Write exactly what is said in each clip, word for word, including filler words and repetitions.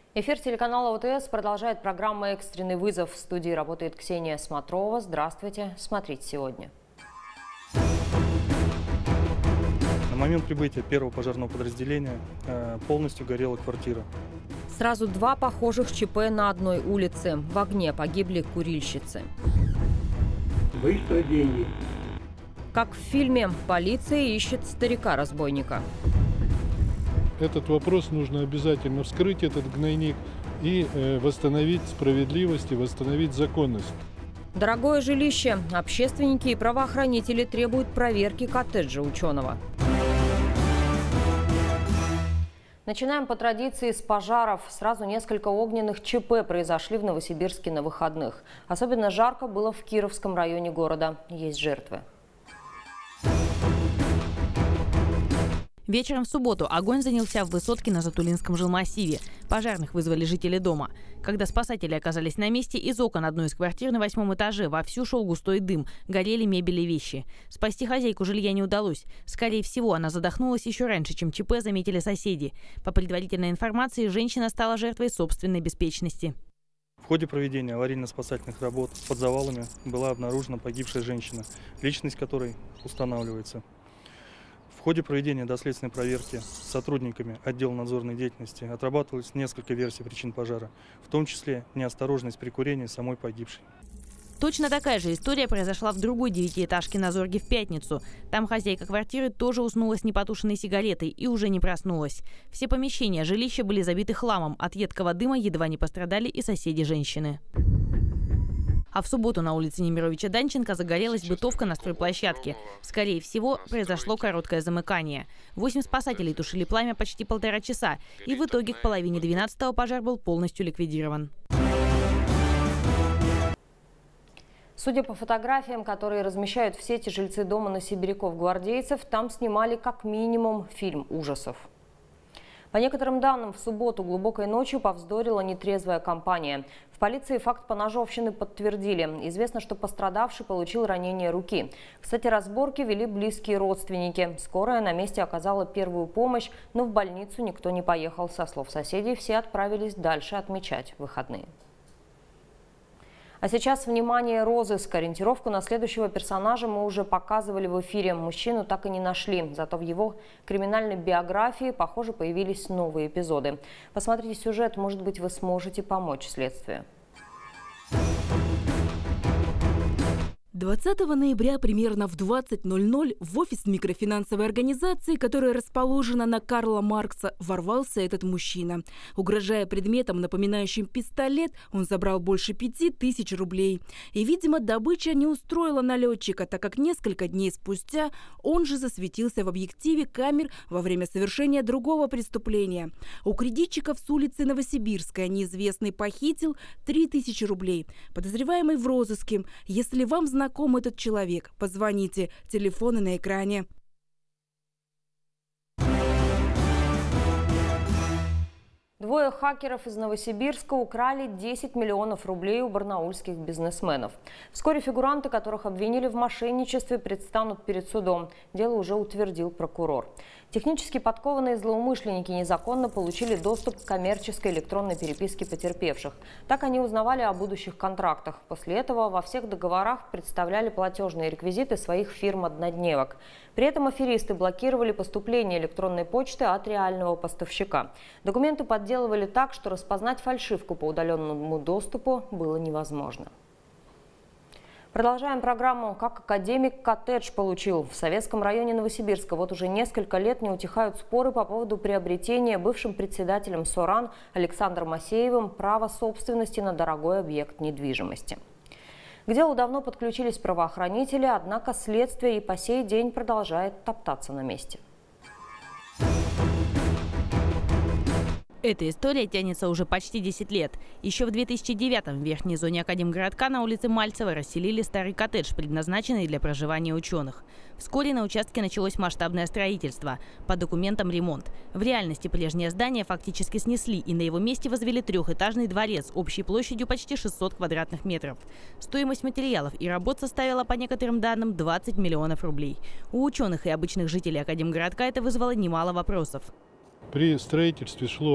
Эфир телеканала ОТС продолжает программа «Экстренный вызов». В студии работает Ксения Смотрова. Здравствуйте. Смотрите сегодня. На момент прибытия первого пожарного подразделения полностью горела квартира. Сразу два похожих ЧП на одной улице. В огне погибли курильщицы. Вы что, деньги? Как в фильме, полиция ищет старика-разбойника. Этот вопрос нужно обязательно вскрыть, этот гнойник, и э, восстановить справедливость и восстановить законность. Дорогое жилище. Общественники и правоохранители требуют проверки коттеджа ученого. Начинаем по традиции с пожаров. Сразу несколько огненных ЧП произошли в Новосибирске на выходных. Особенно жарко было в Кировском районе города. Есть жертвы. Вечером в субботу огонь занялся в высотке на Затулинском жилмассиве. Пожарных вызвали жители дома. Когда спасатели оказались на месте, из окон одной из квартир на восьмом этаже вовсю шел густой дым. Горели мебель и вещи. Спасти хозяйку жилья не удалось. Скорее всего, она задохнулась еще раньше, чем ЧП заметили соседи. По предварительной информации, женщина стала жертвой собственной беспечности. В ходе проведения аварийно-спасательных работ под завалами была обнаружена погибшая женщина, личность которой устанавливается. В ходе проведения доследственной проверки с сотрудниками отдела надзорной деятельности отрабатывалось несколько версий причин пожара, в том числе неосторожность при курении самой погибшей. Точно такая же история произошла в другой девятиэтажке на Зорге в пятницу. Там хозяйка квартиры тоже уснула с непотушенной сигаретой и уже не проснулась. Все помещения жилища были забиты хламом. От едкого дыма едва не пострадали и соседи женщины. А в субботу на улице Немировича-Данченко загорелась бытовка на стройплощадке. Скорее всего, произошло короткое замыкание. Восемь спасателей тушили пламя почти полтора часа, и в итоге к половине двенадцатого пожар был полностью ликвидирован. Судя по фотографиям, которые размещают в сети жильцы дома на сибиряков-гвардейцев, там снимали как минимум фильм ужасов. По некоторым данным, в субботу глубокой ночью повздорила нетрезвая компания. В полиции факт поножовщины подтвердили. Известно, что пострадавший получил ранение руки. Кстати, разборки вели близкие родственники. Скорая на месте оказала первую помощь, но в больницу никто не поехал. Со слов соседей, все отправились дальше отмечать выходные. А сейчас, внимание, розыск. Ориентировку на следующего персонажа мы уже показывали в эфире. Мужчину так и не нашли. Зато в его криминальной биографии, похоже, появились новые эпизоды. Посмотрите сюжет, может быть, вы сможете помочь следствию. двадцатого ноября примерно в двадцать ноль ноль в офис микрофинансовой организации, которая расположена на Карла Маркса, ворвался этот мужчина. Угрожая предметом, напоминающим пистолет, он забрал больше пяти тысяч рублей. И, видимо, добыча не устроила налетчика, так как несколько дней спустя он же засветился в объективе камер во время совершения другого преступления. У кредитчиков с улицы Новосибирская неизвестный похитил три тысячи рублей. Подозреваемый в розыске. Если вам знаком этот человек, позвоните. Телефоны на экране. Двое хакеров из Новосибирска украли десять миллионов рублей у барнаульских бизнесменов. Вскоре фигуранты, которых обвинили в мошенничестве, предстанут перед судом. Дело уже утвердил прокурор. Технически подкованные злоумышленники незаконно получили доступ к коммерческой электронной переписке потерпевших. Так они узнавали о будущих контрактах. После этого во всех договорах представляли платежные реквизиты своих фирм-однодневок. При этом аферисты блокировали поступление электронной почты от реального поставщика. Документы подделывали так, что распознать фальшивку по удаленному доступу было невозможно. Продолжаем программу. Как академик коттедж получил. В Советском районе Новосибирска вот уже несколько лет не утихают споры по поводу приобретения бывшим председателем СОРАН Александром Масеевым права собственности на дорогой объект недвижимости. К делу давно подключились правоохранители, однако следствие и по сей день продолжает топтаться на месте. Эта история тянется уже почти десять лет. Еще в две тысячи девятом в верхней зоне Академгородка на улице Мальцева расселили старый коттедж, предназначенный для проживания ученых. Вскоре на участке началось масштабное строительство. По документам ремонт. В реальности прежнее здание фактически снесли, и на его месте возвели трехэтажный дворец общей площадью почти шестьсот квадратных метров. Стоимость материалов и работ составила, по некоторым данным, двадцать миллионов рублей. У ученых и обычных жителей Академгородка это вызвало немало вопросов. При строительстве шло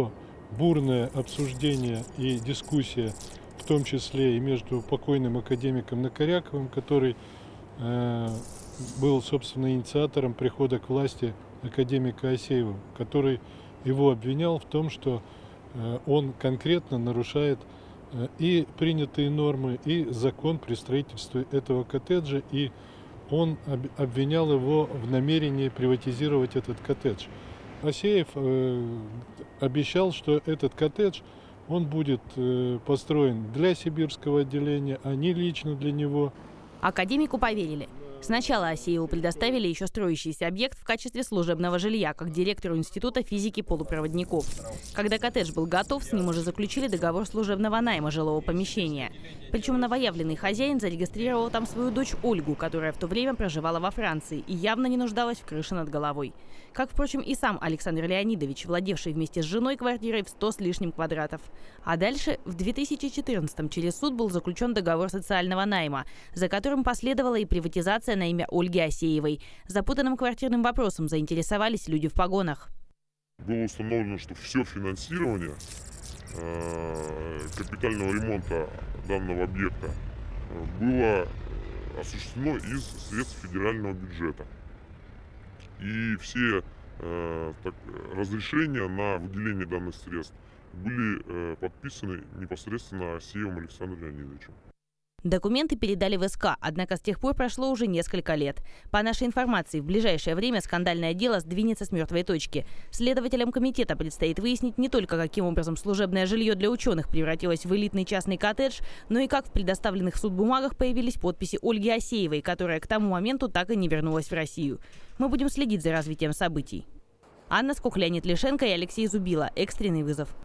бурное обсуждение и дискуссия, в том числе и между покойным академиком Накоряковым, который э, был, собственно, инициатором прихода к власти академика Асеева, который его обвинял в том, что э, он конкретно нарушает э, и принятые нормы, и закон при строительстве этого коттеджа, и он об, обвинял его в намерении приватизировать этот коттедж. Асеев э, обещал, что этот коттедж он будет э, построен для сибирского отделения, а не лично для него. Академику поверили. Сначала Асееву предоставили еще строящийся объект в качестве служебного жилья, как директору Института физики полупроводников. Когда коттедж был готов, с ним уже заключили договор служебного найма жилого помещения. Причем новоявленный хозяин зарегистрировал там свою дочь Ольгу, которая в то время проживала во Франции и явно не нуждалась в крыше над головой. Как, впрочем, и сам Александр Леонидович, владевший вместе с женой квартирой в сто с лишним квадратов. А дальше, в две тысячи четырнадцатом, через суд был заключен договор социального найма, за которым последовала и приватизация на имя Ольги Асеевой. Запутанным квартирным вопросом заинтересовались люди в погонах. Было установлено, что все финансирование э, капитального ремонта данного объекта было осуществлено из средств федерального бюджета. И все э, так, разрешения на выделение данных средств были э, подписаны непосредственно Асеевым Александром Леонидовичем. Документы передали в СК, однако с тех пор прошло уже несколько лет. По нашей информации, в ближайшее время скандальное дело сдвинется с мертвой точки. Следователям комитета предстоит выяснить не только, каким образом служебное жилье для ученых превратилось в элитный частный коттедж, но и как в предоставленных в суд бумагах появились подписи Ольги Асеевой, которая к тому моменту так и не вернулась в Россию. Мы будем следить за развитием событий. Анна Скок, Леонид Лишенко и Алексей Зубила. Экстренный вызов.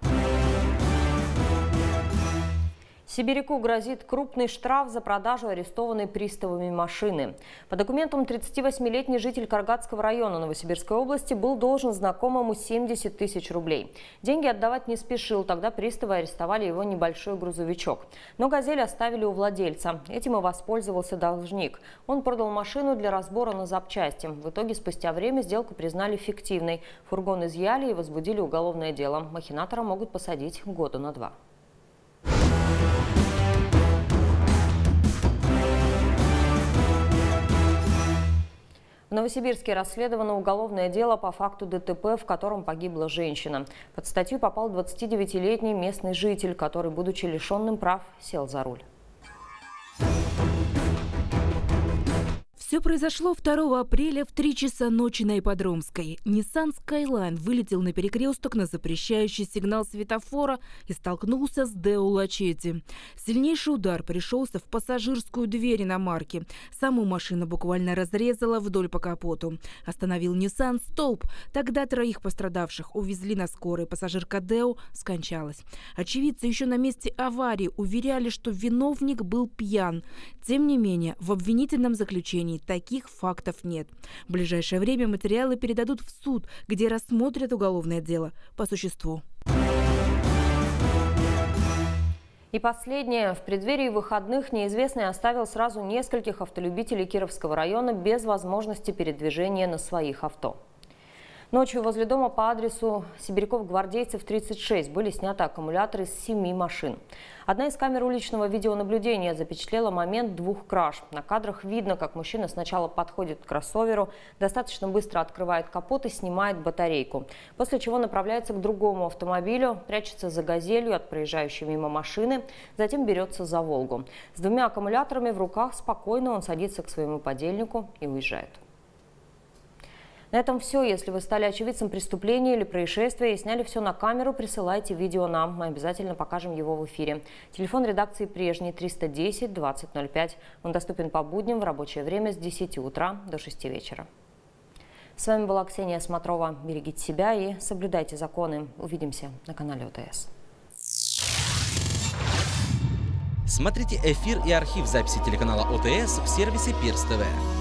Сибиряку грозит крупный штраф за продажу арестованной приставами машины. По документам, тридцативосьмилетний житель Каргатского района Новосибирской области был должен знакомому семьдесят тысяч рублей. Деньги отдавать не спешил, тогда приставы арестовали его небольшой грузовичок. Но «Газель» оставили у владельца. Этим и воспользовался должник. Он продал машину для разбора на запчасти. В итоге спустя время сделку признали фиктивной. Фургон изъяли и возбудили уголовное дело. Махинатора могут посадить года на два. В Новосибирске расследовано уголовное дело по факту ДТП, в котором погибла женщина. Под статью попал двадцатидевятилетний местный житель, который, будучи лишенным прав, сел за руль. Все произошло второго апреля в три часа ночи на Ипподромской. Nissan Skyline вылетел на перекресток на запрещающий сигнал светофора и столкнулся с Део Лачетти. Сильнейший удар пришелся в пассажирскую дверь иномарки. Саму машину буквально разрезала вдоль по капоту. Остановил Nissan столб. Тогда троих пострадавших увезли на скорой. Пассажирка Део скончалась. Очевидцы еще на месте аварии уверяли, что виновник был пьян. Тем не менее, в обвинительном заключении таких фактов нет. В ближайшее время материалы передадут в суд, где рассмотрят уголовное дело по существу. И последнее. В преддверии выходных неизвестный оставил сразу нескольких автолюбителей Кировского района без возможности передвижения на своих авто. Ночью возле дома по адресу Сибиряков-Гвардейцев, тридцать шесть были сняты аккумуляторы с семи машин. Одна из камер уличного видеонаблюдения запечатлела момент двух краж. На кадрах видно, как мужчина сначала подходит к кроссоверу, достаточно быстро открывает капот и снимает батарейку. После чего направляется к другому автомобилю, прячется за «Газелью» от проезжающей мимо машины, затем берется за «Волгу». С двумя аккумуляторами в руках спокойно он садится к своему подельнику и уезжает. На этом все. Если вы стали очевидцем преступления или происшествия и сняли все на камеру, присылайте видео нам. Мы обязательно покажем его в эфире. Телефон редакции прежний триста десять двадцать ноль пять. Он доступен по будням в рабочее время с десяти утра до шести вечера. С вами была Ксения Смотрова. Берегите себя и соблюдайте законы. Увидимся на канале ОТС. Смотрите эфир и архив записи телеканала ОТС в сервисе Пирс ТВ.